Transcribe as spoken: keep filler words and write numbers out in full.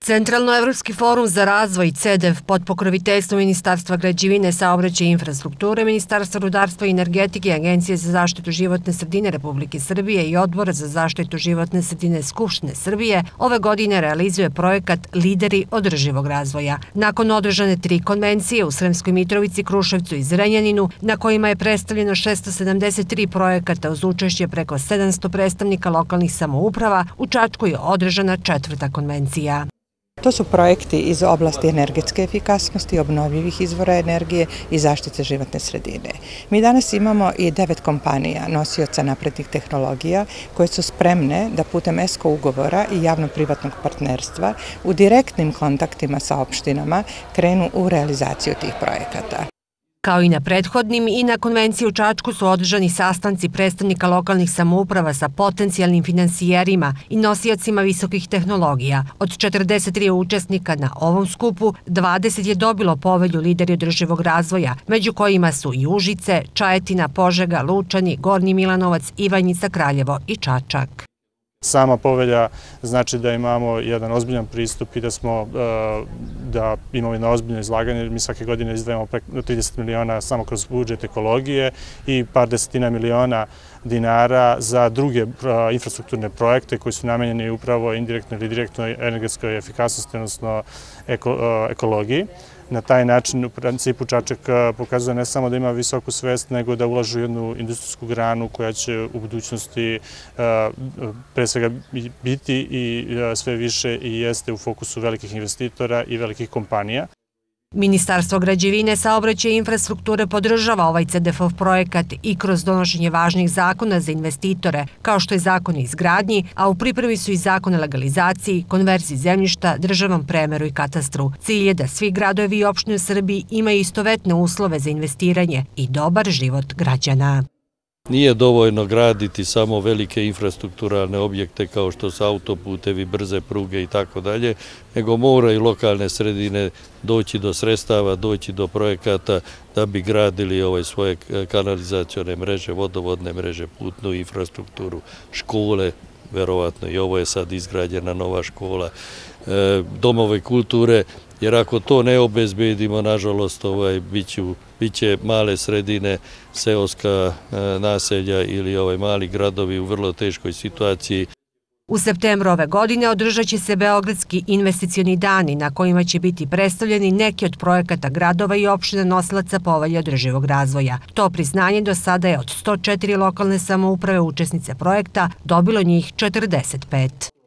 Centralnoevropski forum za razvoj C E D E F pod pokroviteljstvom Ministarstva građevine, saobraćaja i infrastrukture, Ministarstva rudarstva i energetike, Agencije za zaštitu životne sredine Republike Srbije i Odbora za zaštitu životne sredine Skupštine Srbije ove godine realizuje projekat Lideri održivog razvoja. Nakon održane tri konvencije u Sremskoj Mitrovici, Kruševcu i Zrenjaninu, na kojima je predstavljeno šessto sedamdeset tri projekata uz učešće preko sedamsto predstavnika lokalnih samouprava, u Čačku je održana četvrta konvencija. To su projekti iz oblasti energetske efikasnosti, obnovljivih izvora energije i zaštite životne sredine. Mi danas imamo i devet kompanija nosioca naprednih tehnologija koje su spremne da putem E S C O ugovora i javno-privatnog partnerstva u direktnim kontaktima sa opštinama krenu u realizaciju tih projekata. Kao i na prethodnim, i na konvenciji u Čačku su održani sastanci predstavnika lokalnih samouprava sa potencijalnim finansijerima i nosiocima visokih tehnologija. Od četrdeset tri učesnika na ovom skupu, dvadeset je dobilo povelju Lideri održivog razvoja, među kojima su i Užice, Čajetina, Požega, Lučani, Gornji Milanovac, Ivanjica, Kraljevo i Čačak. Sama povelja znači da imamo jedan ozbiljan pristup i da smo da imamo jedno ozbiljno izlaganje. Mi svake godine izdvajamo preko trideset miliona samo kroz budžet ekologije i par desetina miliona dinara za druge infrastrukturne projekte koji su namenjeni upravo indirektno ili direktnoj energetskoj efikasnosti, odnosno ekologiji. Na taj način u principu Čačak pokazuje ne samo da ima visoku svest, nego da ulažu u jednu industrijsku granu koja će u budućnosti pre svega biti i sve više i jeste u fokusu velikih investitora i velikih kompanija. Ministarstvo građevine, saobraćaja i infrastrukture podržava ovaj C E D E F-ov projekat i kroz donošenje važnih zakona za investitore, kao što je zakon o izgradnji, a u pripremi su i zakon o legalizaciji, konverziji zemljišta, državnom premeru i katastru. Cilj je da svi gradovi i opštine u Srbiji imaju istovetne uslove za investiranje i dobar život građana. Nije dovoljno graditi samo velike infrastrukturalne objekte kao što su autoputevi, brze pruge i tako dalje, nego moraju lokalne sredine doći do sredstava, doći do projekata da bi gradili ove svoje kanalizacione mreže, vodovodne mreže, putnu infrastrukturu, škole, verovatno i ovo je sad izgrađena nova škola, domove kulture, jer ako to ne obezbedimo, nažalost, bit će male sredine, seoska naselja ili ovaj mali gradovi u vrlo teškoj situaciji. U septembru ove godine održat će se Beogradski investicioni dani na kojima će biti predstavljeni neki od projekata gradova i opština nosilaca povelje održivog razvoja. To priznanje do sada je od sto četiri lokalne samouprave učesnice projekta dobilo njih četrdeset pet.